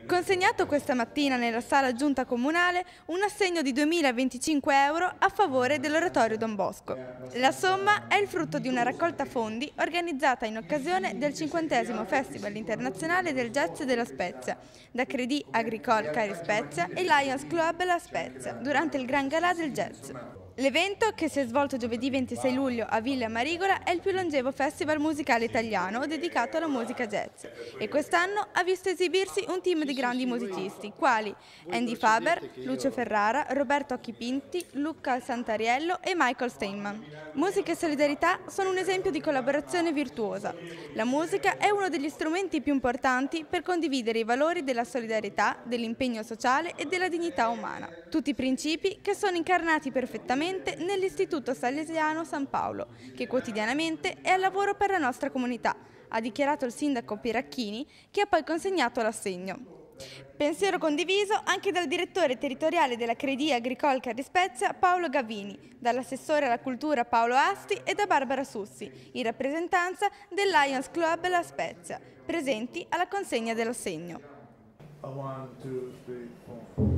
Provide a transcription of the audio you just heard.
Consegnato questa mattina nella sala giunta comunale un assegno di 2.025 euro a favore dell'Oratorio Don Bosco. La somma è il frutto di una raccolta fondi organizzata in occasione del 50° Festival Internazionale del Jazz della Spezia, da Crédit Agricole Cari Spezia e Lions Club La Spezia, durante il Gran Galà del Jazz. L'evento, che si è svolto giovedì 26 luglio a Villa Marigola, è il più longevo festival musicale italiano dedicato alla musica jazz e quest'anno ha visto esibirsi un team di grandi musicisti, quali Andy Faber, Lucio Ferrara, Roberto Occhipinti, Luca Santariello e Michael Steinman. Musica e solidarietà sono un esempio di collaborazione virtuosa. La musica è uno degli strumenti più importanti per condividere i valori della solidarietà, dell'impegno sociale e della dignità umana. Tutti principi che sono incarnati perfettamente nell'Istituto Salesiano San Paolo, che quotidianamente è al lavoro per la nostra comunità, ha dichiarato il sindaco Piracchini, che ha poi consegnato l'assegno. Pensiero condiviso anche dal direttore territoriale della Crédit Agricole Cari Spezia Paolo Gavini, dall'assessore alla cultura Paolo Asti e da Barbara Sussi, in rappresentanza del Lions Club La Spezia, presenti alla consegna dell'assegno. 1, 2, 3, 4.